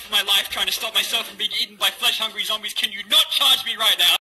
for my life trying to stop myself from being eaten by flesh-hungry zombies. Can you not charge me right now?